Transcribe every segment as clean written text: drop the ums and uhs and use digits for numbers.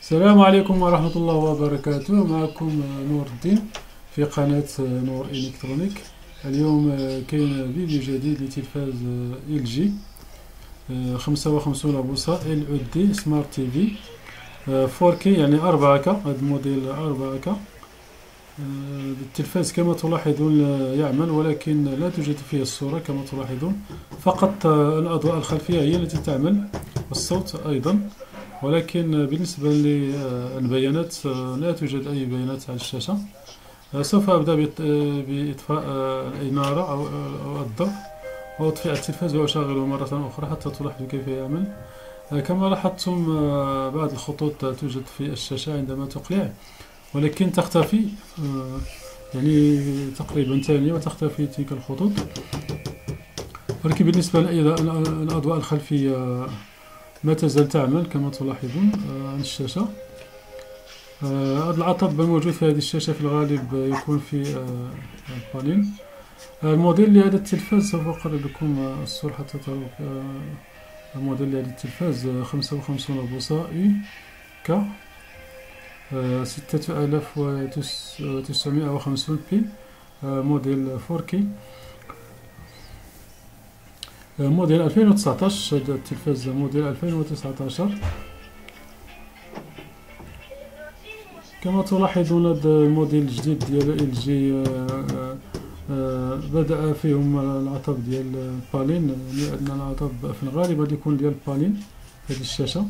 السلام عليكم ورحمة الله وبركاته. معكم نور الدين في قناة نور إلكترونيك. اليوم كاين فيديو جديد لتلفاز ال جي 55 بوصة ال او دي سمارت تي في 4K، يعني 4K. هذا الموديل 4K. التلفاز كما تلاحظون يعمل، ولكن لا توجد فيه الصورة كما تلاحظون، فقط الأضواء الخلفية هي التي تعمل، والصوت أيضا. ولكن بالنسبة للبيانات لا توجد أي بيانات على الشاشة. سوف أبدأ بإطفاء الإنارة أو الضوء، وأطفئ التلفاز وأشغله مرة أخرى حتى تلاحظوا كيف يعمل. كما لاحظتم بعض الخطوط توجد في الشاشة عندما تقلع، ولكن تختفي، يعني تقريبا ثانية وتختفي تلك الخطوط. ولكن بالنسبة للأضواء الخلفية ما تزال تعمل كما تلاحظون عن الشاشة. هذا العطب الموجود في هذه الشاشة في الغالب يكون في البانين. الموديل لهذا التلفاز سوف أقرب لكم الصورة حتى تروا. الموديل لهذا التلفاز 55 بوصة اي كا 6950 بي، موديل 4K، موديل 2019. هذا التلفاز موديل 2019. كما تلاحظون هذا الموديل الجديد ديال ال جي بدأ فيهم العطب ديال البالين، لأن العطب في الغالب غادي يكون ديال البالين. هذه الشاشة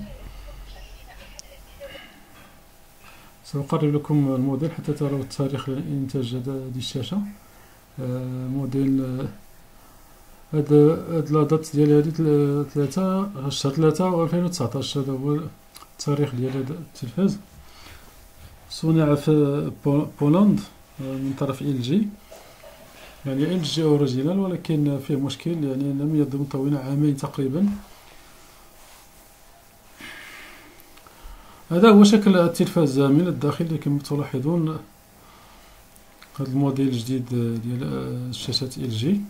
سأقرب لكم الموديل حتى تروا تاريخ إنتاج هذه الشاشة. موديل هذا لادات ديال هذه 3 شهر 3 2019. هذا هو التاريخ ديال هذا التلفاز. صنع في بولندا من طرف ال جي، يعني ال جي اوريجينال، ولكن فيه مشكل، يعني لم يضم طويل عامين تقريبا. هذا هو شكل التلفاز من الداخل كما تلاحظون. هذا الموديل الجديد ديال شاشة ال جي.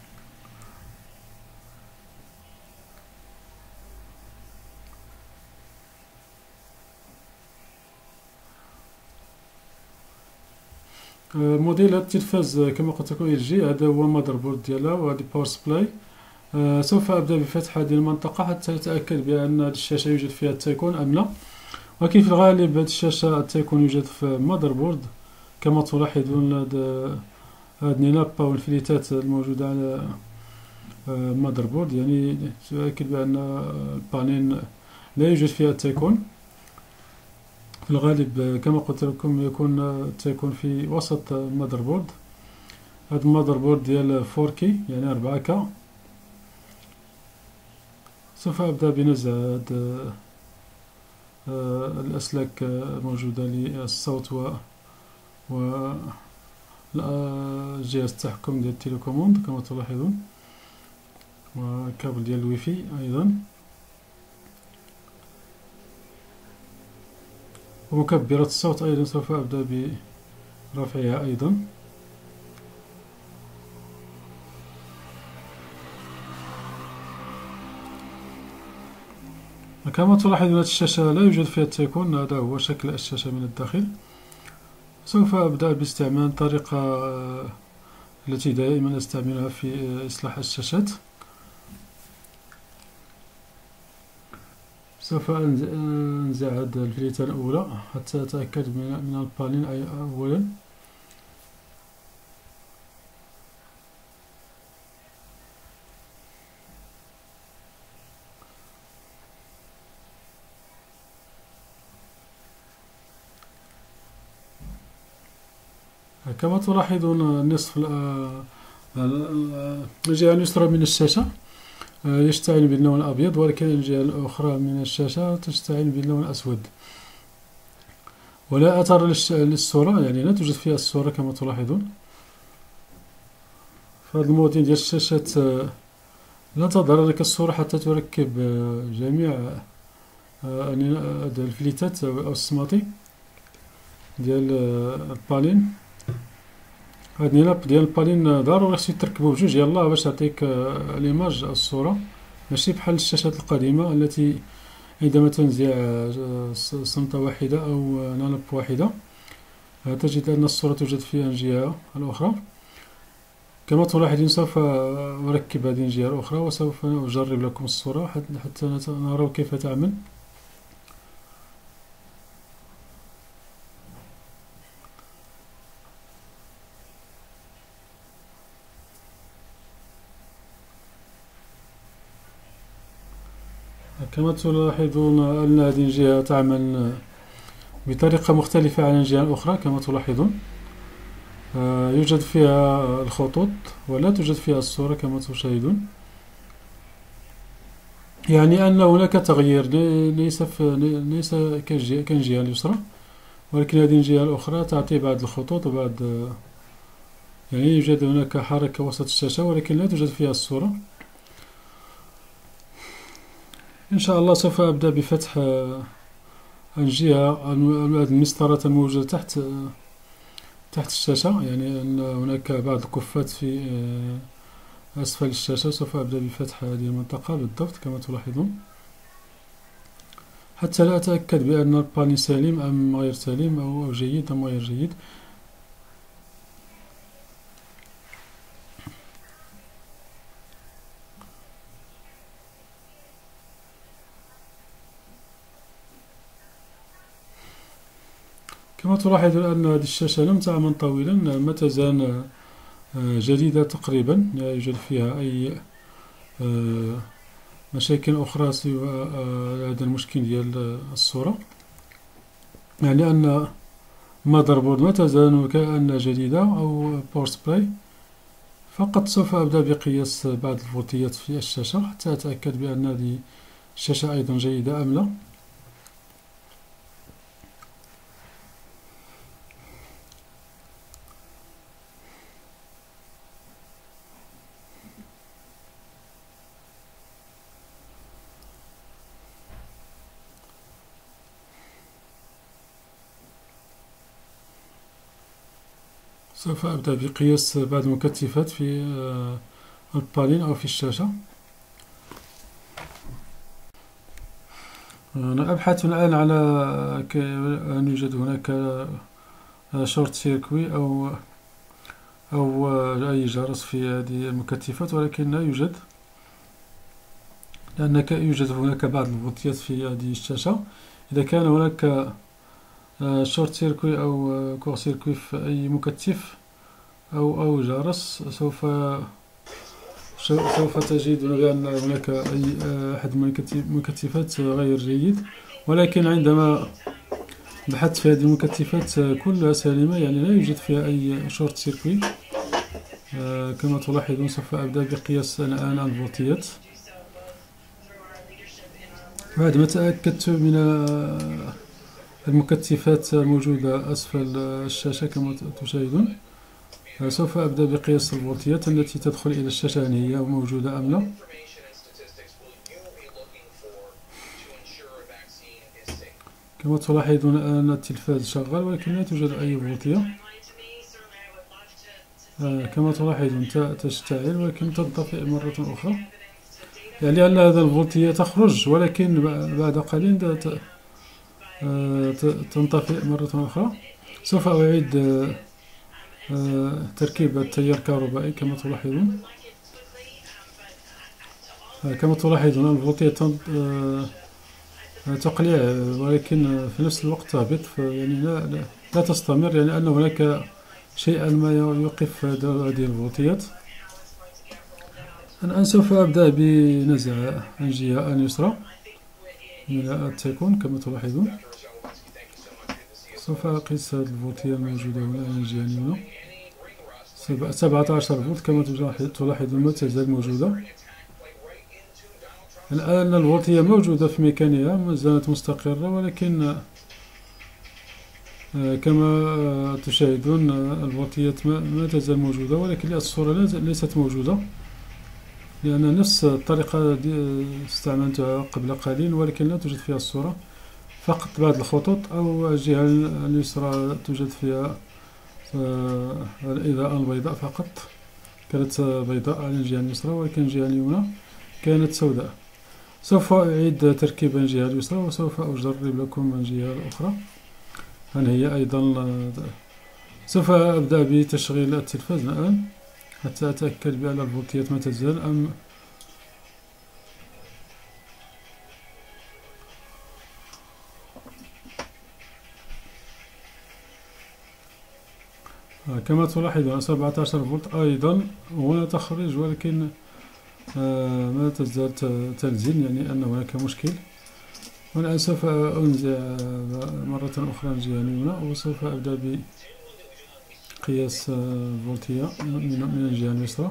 موديل التلفاز كما قلت لكم ال جي. هذا هو ماذر بورد ديالها، وهذه باور سبلاي. سوف أبدأ بفتح هذه المنطقة حتى أتأكد بأن هذه الشاشة يوجد فيها التايكون أم لا. ولكن في الغالب هذه الشاشة التايكون يوجد في ماذر بورد كما تلاحظون. هذه النابة والفليتات الموجودة على ماذر بورد، يعني تأكد بأن البانين لا يوجد فيها التايكون. في الغالب كما قلت لكم يكون التايكون في وسط المذر بورد. هذا المذر بورد ديال 4K، يعني 4K. سوف أبدأ بنزع الأسلاك الموجودة للصوت و جهاز التحكم ديال التليكوموند كما تلاحظون، وكابل ديال الويفي أيضا، ومكبرات الصوت أيضا سوف أبدأ برفعها أيضا. كما تلاحظون الشاشة لا يوجد فيها التايكون. هذا هو شكل الشاشة من الداخل. سوف أبدأ باستعمال الطريقة التي دائما أستعملها في إصلاح الشاشات. سوف أنزع هذه الفليتة الأولى حتى أتأكد من البالين أولا. كما تلاحظون نصف الجهة اليسرى من الشاشة يشتعل باللون الأبيض، ولكن الجهة الأخرى من الشاشة تشتعل باللون الأسود، ولا أثر للصورة، يعني لا توجد فيها الصورة كما تلاحظون. فهذا الموديل ديال الشاشات لا تظهر لك الصورة حتى تركب جميع الفليتات أو السماطي ديال البالين. هاد النلاب ديال البالين ضروري خصو تركبو بجوج يلاه باش تعطيك ليماج الصورة، ماشي بحال الشاشات القديمة التي عندما تنزع صمتة واحدة أو نانب واحدة تجد أن الصورة توجد في الجهة الأخرى. كما تلاحظون سوف أركب هذه الجهة الأخرى وسوف أجرب لكم الصورة حتى نرى كيف تعمل. كما تلاحظون أن هذه الجهة تعمل بطريقة مختلفة عن الجهة الأخرى. كما تلاحظون يوجد فيها الخطوط ولا توجد فيها الصورة كما تشاهدون، يعني أن هناك تغيير ليس كالجهة اليسرى، ولكن هذه الجهة الأخرى تعطي بعض الخطوط وبعض يعني يوجد هناك حركة وسط الشاشة ولكن لا توجد فيها الصورة. إن شاء الله سوف أبدأ بفتح الجهة المسطرة الموجودة تحت الشاشة، يعني أن هناك بعض الكفات في أسفل الشاشة. سوف أبدأ بفتح هذه المنطقة بالضبط كما تلاحظون حتى لا أتأكد بأن الباني سليم أم غير سليم أو جيد أم غير جيد. كما تلاحظون أن هذه الشاشة لم تعمل طويلا، ما تزال جديدة تقريبا، لا يوجد فيها أي مشاكل أخرى سوى هذا المشكل ديال الصورة، يعني أن ماذر بورد ما تزال كأنها جديدة أو باور سبلاي. فقط سوف أبدأ بقياس بعض الفولتيات في الشاشة حتى أتأكد بأن هذه الشاشة أيضا جيدة أم لا. سوف أبدأ بقياس بعض المكثفات في البالين أو في الشاشة. أنا أبحث الآن على أن يوجد هناك شورت سيركوي أو أي جرس في هذه المكثفات، ولكن لا يوجد، لأن يوجد هناك بعض الفولتيات في هذه الشاشة. إذا كان هناك شورت سيركوي أو كور سيركوي في أي مكثف أو جرس سوف تجدون بأن هناك أحد المكثفات غير جيد. ولكن عندما بحثت في هذه المكثفات كلها سليمة، يعني لا يوجد فيها أي شورت سيركوي. كما تلاحظون سوف أبدأ بقياس الآن الفولتيات بعد ما تأكدت من المكثفات الموجودة أسفل الشاشة. كما تشاهدون سوف أبدأ بقياس الفولتيات التي تدخل إلى الشاشة، هل هي موجودة أم لا. كما تلاحظون أن التلفاز شغال ولكن لا توجد أي فولتية. كما تلاحظون تشتعل ولكن تنطفئ مرة أخرى، يعني أن هذا الفولتية تخرج ولكن بعد قليل تنطفئ مرة أخرى. سوف أعيد تركيب التيار الكهربائي. كما تلاحظون الفولتية تقليع ولكن في نفس الوقت تهبط، يعني لا تستمر، يعني أن هناك شيئا ما يوقف هذه الفولتيات. الآن سوف أبدأ بنزع الجهة اليسرى من التيكون. كما تلاحظون سوف أقيس الفولتية الموجودة هنا على الجهة اليمنى 17 فولت. كما تلاحظون ما تزال موجودة. الآن الفولتية موجودة في مكانها، ما زالت مستقرة، ولكن كما تشاهدون الفولتيات ما تزال موجودة، ولكن الصورة ليست موجودة، لأن نفس الطريقة استعملتها قبل قليل ولكن لا توجد فيها الصورة، فقط بعض الخطوط أو الجهة اليسرى توجد فيها الإضاءة البيضاء فقط، كانت بيضاء على الجهة اليسرى، ولكن الجهة اليمنى كانت سوداء. سوف أعيد تركيب الجهة اليسرى وسوف أجرب لكم الجهة الأخرى. هل هي أيضا سوف أبدأ بتشغيل التلفاز الآن حتى أتأكد بأن الفولتيات ما تزال أم كما تلاحظون 17 فولت أيضا هنا تخرج، ولكن ما تزال تنزل، يعني أن هناك مشكل. والآن سوف أنزع مرة أخرى الجهة اليمنى وسوف أبدأ بقياس الفولتية من الجهة اليسرى.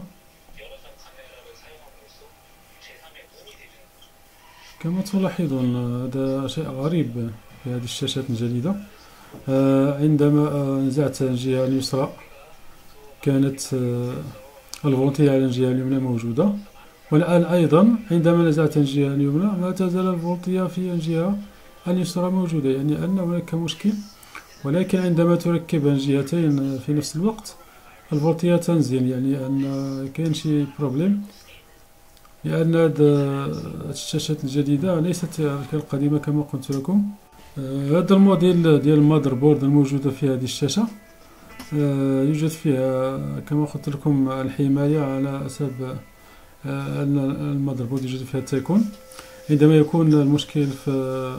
كما تلاحظون هذا شيء غريب في هذه الشاشات الجديدة. عندما نزعت الجهة اليسرى كانت الفولتية على الجهة اليمنى موجودة، والآن أيضا عندما نزعت الجهة اليمنى ما تزال الفولتية في الجهة اليسرى موجودة، يعني أن هناك مشكل. ولكن عندما تركب الجهتين في نفس الوقت الفولتية تنزل، يعني أن كاين شي بروبليم، لأن الشاشات الجديدة ليست كالقديمة كما قلت لكم. هذا الموديل ديال المذر بورد الموجودة في هذه الشاشة يوجد فيها كما قلت لكم الحماية، على أساس أن المذر بورد يوجد فيها التيكون. عندما يكون المشكل في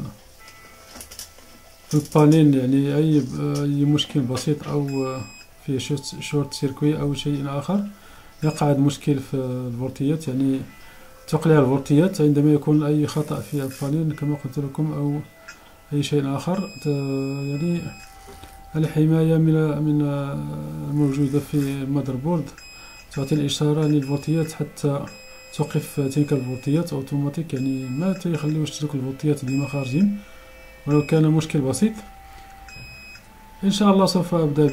البانين، يعني أي مشكل بسيط أو في شورت سيركوي أو شيء آخر، يقع المشكل في الفولتيات، يعني تقلع الفولتيات عندما يكون أي خطأ في البانين كما قلت لكم أو أي شيء آخر. يعني الحماية من الموجودة في المذر بورد تعطي الإشارة للفولتيات حتى توقف تلك الفولتيات أوتوماتيك، يعني ما تخليوش تلك الفولتيات ديما خارجين ولو كان مشكل بسيط. إن شاء الله سوف أبدأ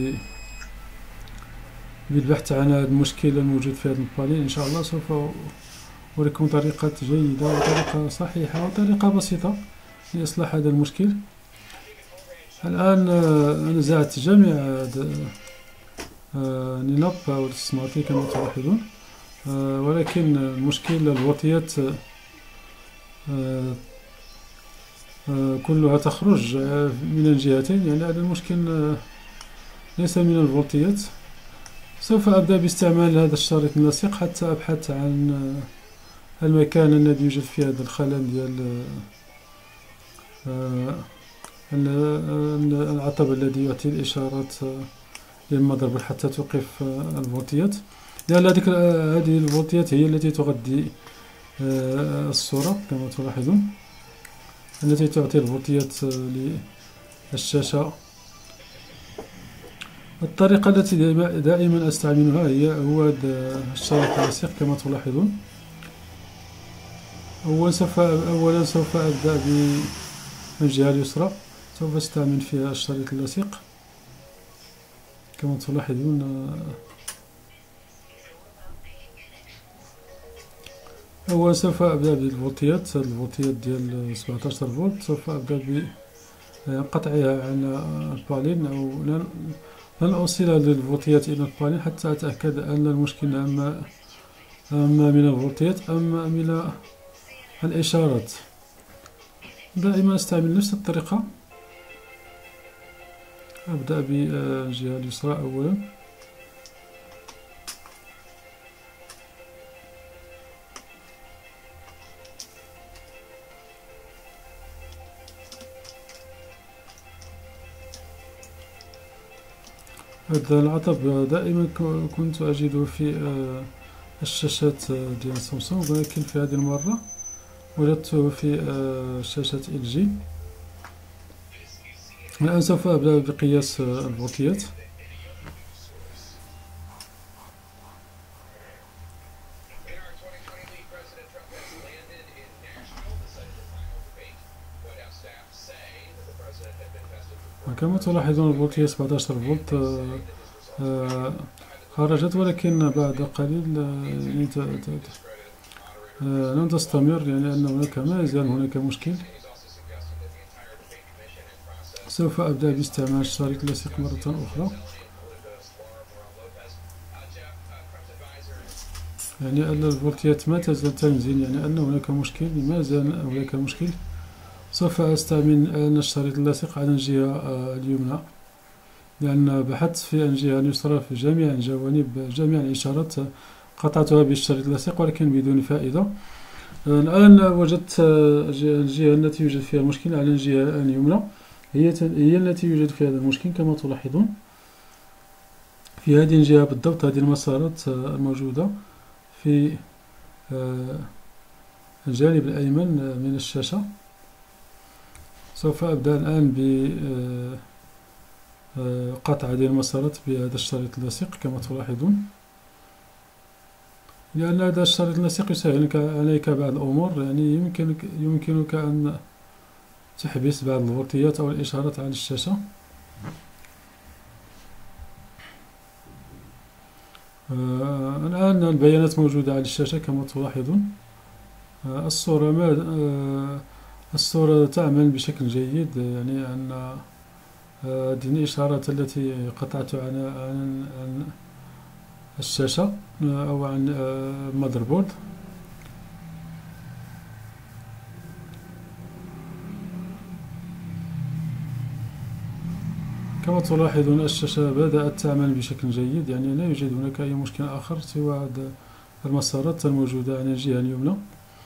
بالبحث عن هذا المشكل الموجود في هذا البانين. إن شاء الله سوف أوريكم طريقة جيدة وطريقة صحيحة وطريقة بسيطة لإصلاح هذا المشكل. الآن نزعت جميع نيناب أو السمارتي كما تلاحظون، ولكن المشكل الفولتيات كلها تخرج من الجهتين، يعني هذا المشكل ليس من الفولتيات. سوف أبدأ باستعمال هذا الشريط اللاصق حتى أبحث عن المكان الذي يوجد فيه هذا الخلل ديال العطب الذي يعطي الإشارات للمذر حتى توقف الفولتيات، لأن هذه الفولتيات هي التي تغذي الصورة كما تلاحظون، التي تعطي الفولتيات للشاشة. الطريقة التي دائما أستعملها هو الشريط اللاصق كما تلاحظون. أولا سوف أبدأ بالجهة اليسرى، سوف أستعمل فيها الشريط اللاصق كما تلاحظون. أولا سوف أبدأ بالفولتيات، الفولتيات ديال 17 فولت، سوف أبدأ بقطعها عن البالين، أو لن أوصلها للفولتيات إلى البالين حتى أتأكد أن المشكلة أما من الفولتيات أم من الإشارات. دائما أستعمل نفس الطريقة. أبدأ بالجهة اليسرى أولا، هذا العطب دائما كنت أجده في الشاشات ديال سامسونج، ولكن في هذه المرة وجدته في شاشة LG. الآن سوف أبدأ بقياس الفولتيات. كما تلاحظون الفولتية 17 فولت خرجت، ولكن بعد قليل لن تستمر، يعني أن هناك ما يزال هناك مشكل. سوف أبدأ باستعمال الشريط اللاصق مرة أخرى. يعني أن الفولتيات ما تزال تنزل، يعني أن هناك مشكل، ما زال هناك مشكل. سوف أستعمل الشريط اللاصق على الجهة اليمنى، لأن بحثت في الجهة اليسرى في جميع الجوانب، جميع الإشارات قطعتها بالشريط اللاصق ولكن بدون فائدة. الآن وجدت الجهة التي يوجد فيها المشكل على الجهة اليمنى هي التي يوجد فيها هذا المشكل. كما تلاحظون في هذه الجهة بالضبط، هذه المسارات الموجودة في الجانب الأيمن من الشاشة. سوف أبدأ الآن بقطع هذه المسارات بهذا الشريط اللاصق كما تلاحظون، لأن هذا الشريط اللاصق يسهل عليك بعض الأمور. يعني يمكنك أن تحبس بعض الفولتيات أو الإشارات على الشاشة. الآن البيانات موجودة على الشاشة كما تلاحظون. الصورة تعمل بشكل جيد، يعني أن هذه الإشارات التي قطعت عن الشاشة أو عن المذر بورد. كما تلاحظون الشاشة بدأت تعمل بشكل جيد، يعني لا يوجد هناك أي مشكل آخر سوى هذه المسارات الموجودة على الجهة اليمنى.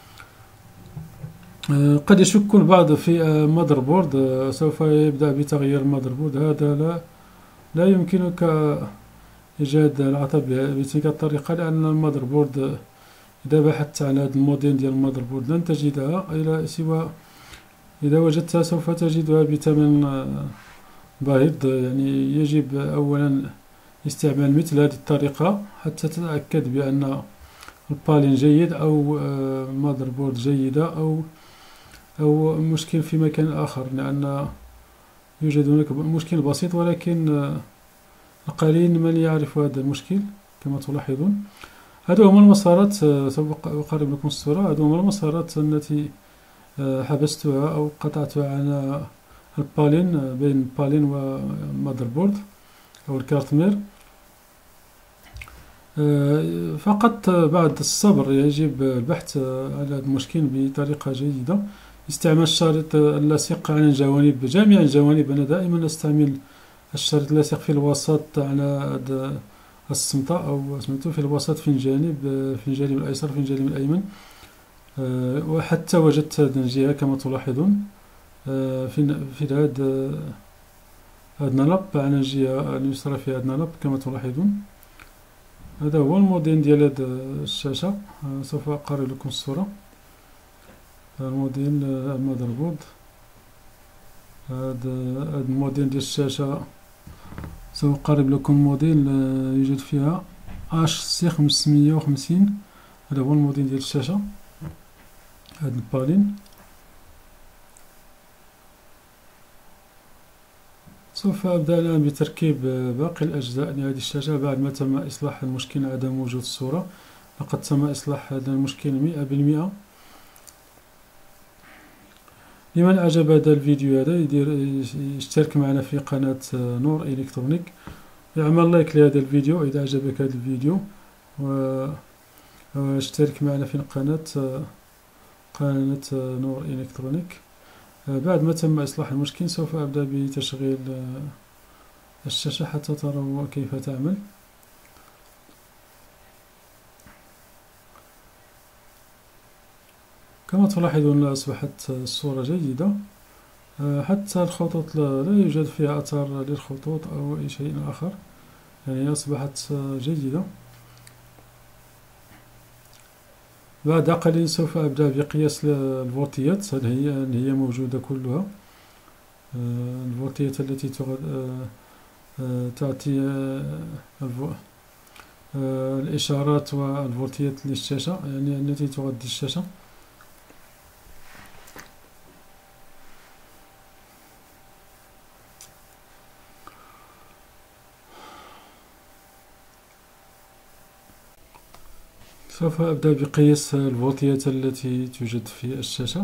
قد يشك البعض في المذر بورد، سوف يبدأ بتغيير المذر بورد. هذا لا يمكنك إيجاد العطب بتلك الطريقة، لأن المذر بورد إذا بحثت عن هذا الموديل ديال المذر بورد لن تجدها إلا سوى إذا وجدتها سوف تجدها بثمن باهظ. يعني يجب أولا استعمال مثل هذه الطريقة حتى تتأكد بأن البالين جيد أو ماذر بورد جيدة أو مشكل في مكان آخر، لأن يوجد هناك مشكل بسيط ولكن القليل من يعرف هذا المشكل. كما تلاحظون هذو هما المسارات، سوف أقرب لكم الصورة. هذو هما المسارات التي حبستها أو قطعتها عن البالين، بين البالين والمذر بورد أو الكارتمير. فقط بعد الصبر، يجب البحث على هذا المشكل بطريقة جيدة. استعمال الشريط اللاصق على الجوانب، جميع الجوانب. أنا دائما أستعمل الشريط اللاصق في الوسط على السمطة أو سميتو في الوسط، في الجانب الأيسر، في الجانب الأيمن. وحتى وجدت هذه الجهة كما تلاحظون في هذا النلب على الجهة اليسرى، في هذا النلب كما تلاحظون. هذا هو الموديل ديال هذه الشاشة. سوف أقرب لكم الصورة. الموديل المذر بورد، هذا الموديل ديال الشاشة. سوف أقرب لكم موديل يوجد فيها HC550. هذا هو الموديل ديال الشاشة، هذا البالين. سوف أبدأ الآن بتركيب باقي الأجزاء لهذه الشاشة بعد ما تم إصلاح المشكل عدم وجود الصورة. لقد تم إصلاح هذا المشكل 100%. لمن أعجب هذا الفيديو يشترك معنا في قناة نور إلكترونيك، يعمل لايك لهذا الفيديو إذا أعجبك هذا الفيديو، واشترك معنا في قناة نور إلكترونيك. بعد ما تم إصلاح المشكل سوف أبدأ بتشغيل الشاشة حتى تروا كيف تعمل. كما تلاحظون أصبحت الصورة جيدة، حتى الخطوط لا يوجد فيها أثر للخطوط أو أي شيء آخر، يعني أصبحت جيدة. بعد قليل سوف أبدأ بقياس الفولتيات، هل هي موجودة كلها. الفولتيات التي تعطي الإشارات والفولتيات للشاشة، يعني التي تغذي الشاشة. سوف أبدأ بقياس الفولتيات التي توجد في الشاشة.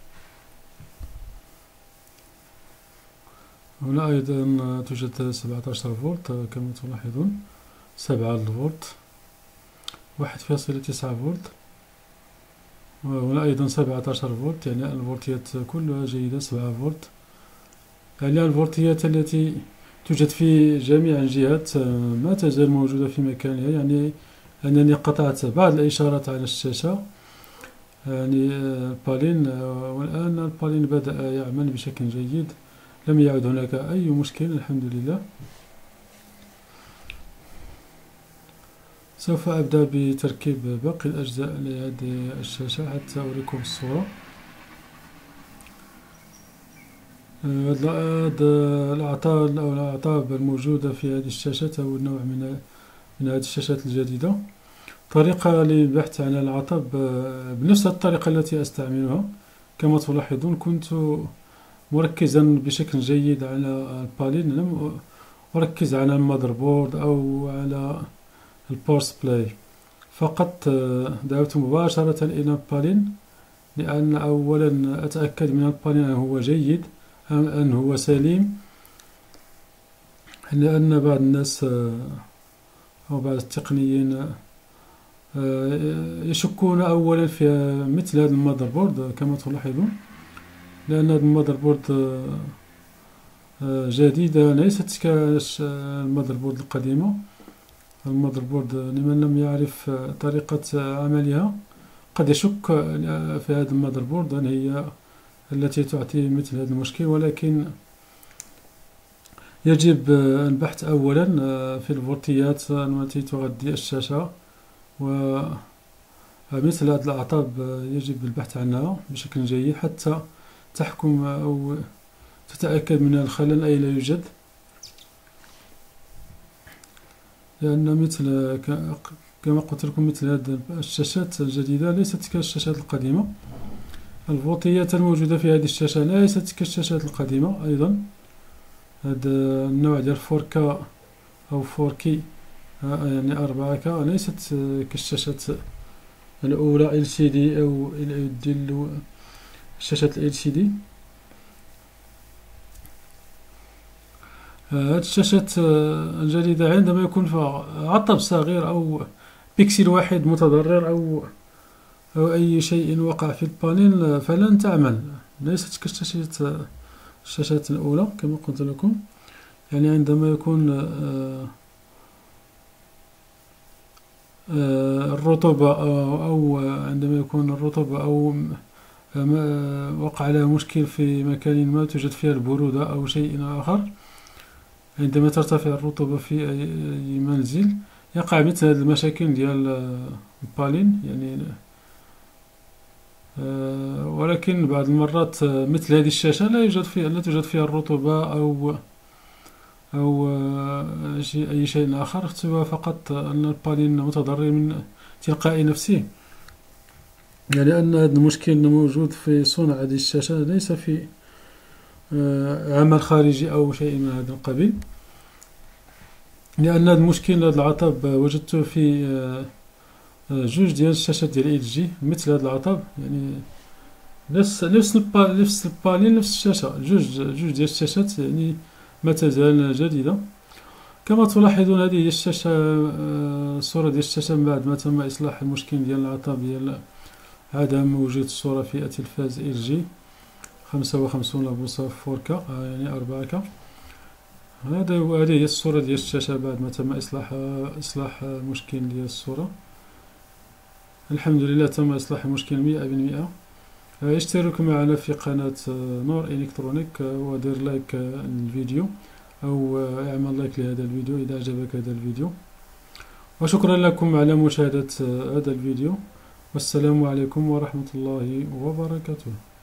هنا أيضا توجد 17 فولت كما تلاحظون، 7 فولت. 1.9 فولت. وهنا أيضا 17 فولت، يعني الفولتيات كلها جيدة. 7 فولت، يعني الفولتيات التي توجد في جميع الجهات ما تزال موجودة في مكانها. يعني أنني قطعت بعض الإشارات على الشاشة، يعني البالين، والآن البالين بدأ يعمل بشكل جيد، لم يعد هناك أي مشكل الحمد لله. سوف أبدأ بتركيب باقي الأجزاء لهذه الشاشة حتى أوريكم الصورة. هذا الأعطاب الموجودة في هذه الشاشة أو النوع من هذه الشاشات الجديدة. طريقة للبحث عن العطب بنفس الطريقة التي أستعملها. كما تلاحظون كنت مركزا بشكل جيد على البالين، لم أركز على المذر بورد أو على الباور سبلاي فقط. ذهبت مباشرة إلى البالين، لأن أولا أتأكد من البالين أنه هو جيد، أن هو سليم، لأن بعض الناس أو بعض التقنيين يشكون أولا في مثل هذا المذر بورد كما تلاحظون، لأن هذا المذر بورد جديدة ليست كالمذر بورد القديمة. المذر بورد لمن لم يعرف طريقة عملها قد يشك في هذا المذر بورد أن هي التي تعطي مثل هذا المشكل، ولكن يجب البحث أولا في الفولتيات التي تغذي الشاشة، ومثل هذه الأعطاب يجب البحث عنها بشكل جيد حتى تحكم أو تتأكد من الخلل أي لا يوجد. لأن مثل كما قلت لكم مثل هذه الشاشات الجديدة ليست كالشاشات القديمة. الفولتيات الموجودة في هذه الشاشة ليست كالشاشات القديمة أيضا. هذا النوع ديال 4K أو 4K يعني 4K ليست كالشاشات الأولى LCD أو الشاشات LCD. هذه الشاشات الجديدة عندما يكون فيها عطب صغير أو بيكسل واحد متضرر أو أي شيء وقع في البانيل فلن تعمل، ليست كالشاشات الأولى كما قلت لكم. يعني عندما يكون الرطوبة أو عندما يكون الرطوبة أو وقع لها مشكل في مكان ما توجد فيها البرودة أو شيء آخر، عندما ترتفع الرطوبة في أي منزل يقع مثل هذه المشاكل ديال البالين. يعني ولكن بعض المرات مثل هذه الشاشة لا توجد فيها الرطوبة أو أي شيء آخر، سوى فقط أن البالين متضرر من تلقاء نفسه. يعني أن هذا المشكل موجود في صنع هذه الشاشة، ليس في عمل خارجي أو شيء من هذا القبيل. لأن هذا المشكل، هذا العطب وجدته في جوج ديال الشاشات ديال LG مثل هذا العطب، يعني نفس البالين نفس الشاشة، جوج ديال الشاشات، يعني ما تزال جديدة. كما تلاحظون هذه هي الشاشة، الصورة ديال الشاشة من بعد ما تم إصلاح المشكل ديال العطب ديال عدم وجود الصورة في التلفاز LG 55 بوصة 4K يعني 4K. هذه هي الصورة ديال الشاشة بعد ما تم إصلاح المشكل ديال الصورة. الحمد لله تم إصلاح المشكل 100%. اشترك معنا في قناة نور إلكترونيك ودير لايك الفيديو أو اعمل لايك لهذا الفيديو إذا أعجبك هذا الفيديو، وشكرا لكم على مشاهدة هذا الفيديو، والسلام عليكم ورحمة الله وبركاته.